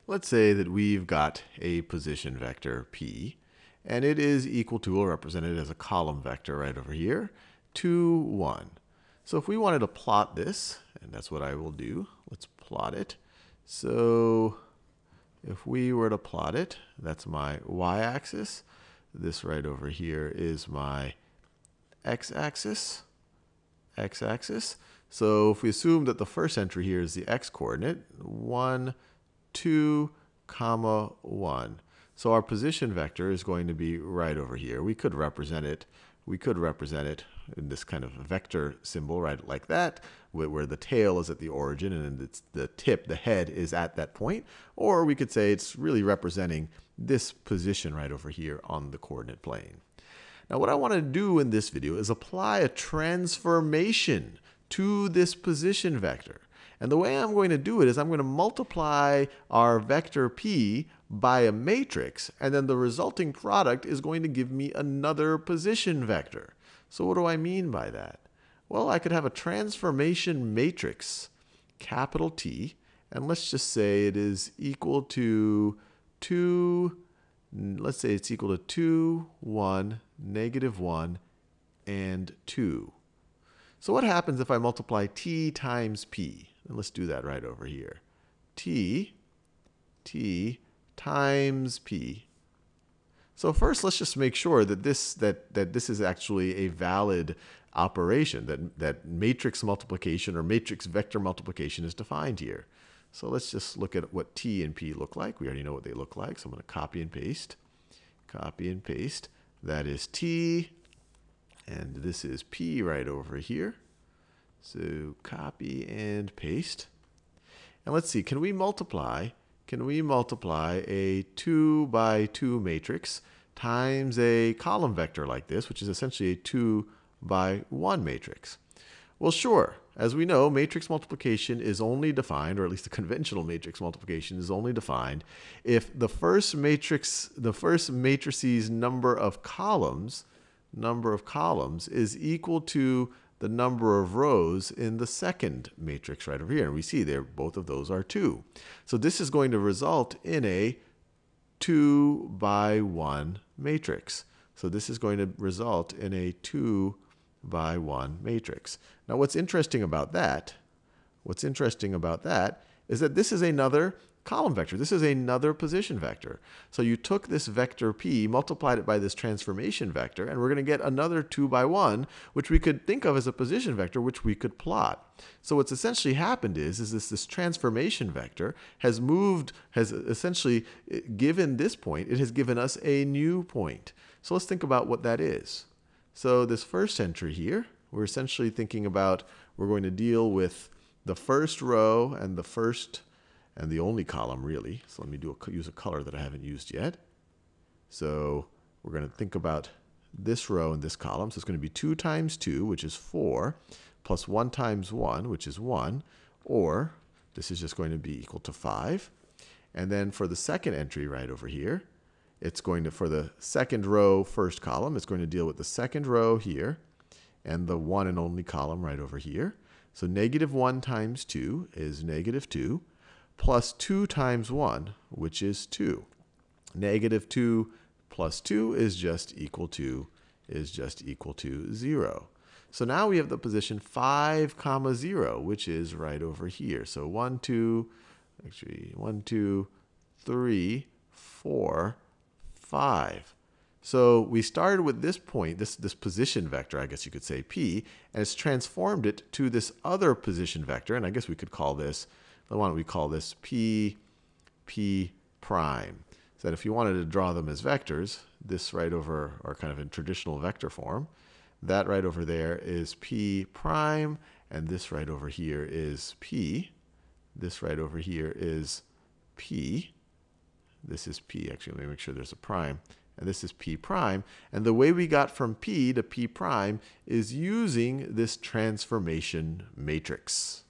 Let's say that we've got a position vector p, and it is equal to, or represented as a column vector right over here, 2, 1. So if we wanted to plot this, and that's what I will do, let's plot it. So if we were to plot it, that's my y-axis. This right over here is my x-axis. So if we assume that the first entry here is the x-coordinate, 1, 2, comma 1. So our position vector is going to be right over here. We could represent it in this kind of vector symbol, right, like that, where the tail is at the origin and it's the tip, the head, is at that point. Or we could say it's really representing this position right over here on the coordinate plane. Now what I want to do in this video is apply a transformation to this position vector. And the way I'm going to do it is I'm going to multiply our vector p by a matrix, and then the resulting product is going to give me another position vector. So what do I mean by that? Well, I could have a transformation matrix, capital T, and let's just say it is equal to 2, let's say it's equal to 2, 1, negative 1, and 2. So what happens if I multiply t times p? And let's do that right over here. T times p. So first, let's just make sure that this is actually a valid operation, that matrix multiplication or matrix vector multiplication is defined here. So let's just look at what t and p look like. We already know what they look like, so I'm going to copy and paste. Copy and paste. That is t, and this is p right over here. So copy and paste. And let's see, can we multiply a 2 by 2 matrix times a column vector like this, which is essentially a 2 by 1 matrix? Well, sure. As we know, matrix multiplication is only defined, or at least the conventional matrix multiplication is only defined, if the first matrice's number of columns is equal to the number of rows in the second matrix right over here. And we see there both of those are 2. So this is going to result in a 2 by 1 matrix. So this is going to result in a 2 by 1 matrix. Now what's interesting about that is that this is another column vector. This is another position vector. So you took this vector p, multiplied it by this transformation vector, and we're going to get another 2 by 1, which we could think of as a position vector, which we could plot. So what's essentially happened is this transformation vector has essentially given this point, it has given us a new point. So let's think about what that is. So this first entry here, we're essentially thinking about, we're going to deal with the first row and the only column, really. So let me use a color that I haven't used yet. So we're going to think about this row and this column. So it's going to be 2 times 2, which is 4, plus 1 times 1, which is 1, or this is just going to be equal to 5. And then for the second entry right over here, it's going to, for the second row, first column, it's going to deal with the second row here and the one and only column right over here. So negative 1 times 2 is negative 2. Plus 2 times 1, which is 2. Negative 2 plus 2 is just equal to 0. So now we have the position 5, 0, which is right over here. So 1, 2, 3, 4, 5. So we started with this point, this position vector, I guess you could say p, and it's transformed it to this other position vector, and I guess we could call this, why don't we call this p prime? So that if you wanted to draw them as vectors, this right over, or kind of in traditional vector form, that right over there is p prime, and this right over here is p. This right over here is p. This is p. Actually, let me make sure there's a prime. And this is p prime. And the way we got from p to p prime is using this transformation matrix.